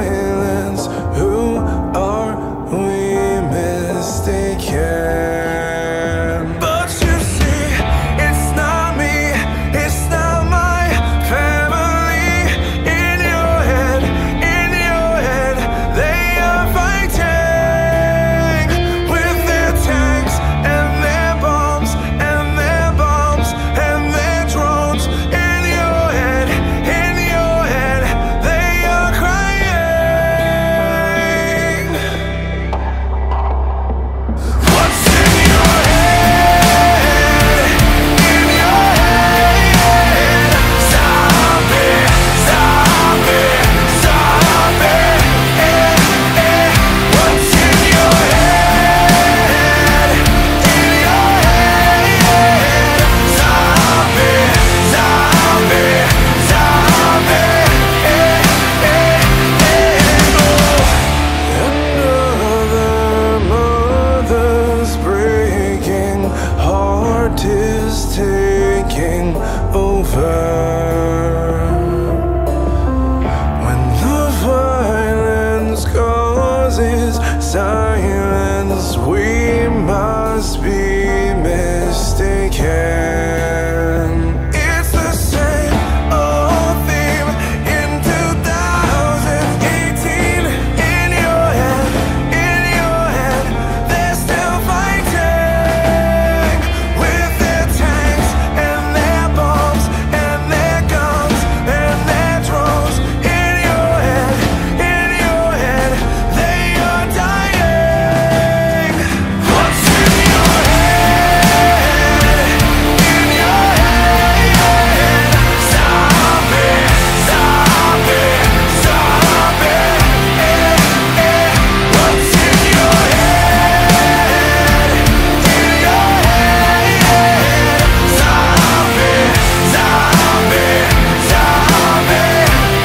silence. Who are we mistaken? But you see, it's not me, it's not my family. In your head, they are fighting with their tanks and their bombs and their bombs and their drones. In your head, they are crying. What's in your head? In your head, zombie, zombie, zombie. What's in your head? In your head, zombie, zombie, zombie. Another mother's breaking, heart is taking over. When the violence causes silence, we must be mistaken. It's the same old theme in 2018. In your head, they're still fighting with their tanks and their bombs and their guns and their drones. In your head, they are dying. What's in your head? In your head, zombie, zombie, zombie. What's in your head? In your head, zombie, zombie, zombie.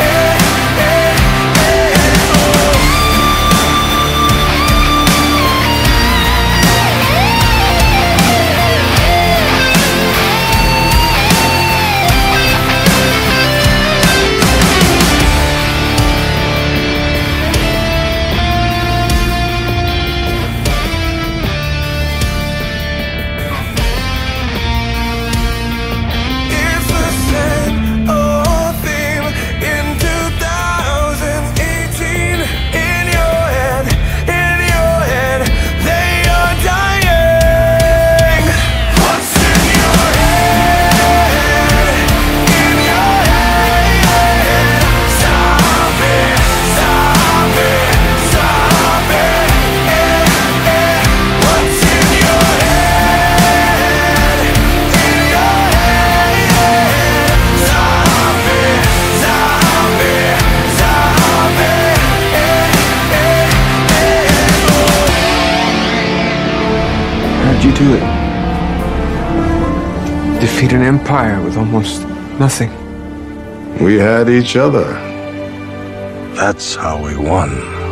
It's the same old theme in 2018. In your head, they are dying. What's in your head? In your head, zombie, zombie, zombie. What's in your head? In your head, zombie, zombie, zombie. How'd you do it? Defeat an empire with almost nothing. We had each other. That's how we won.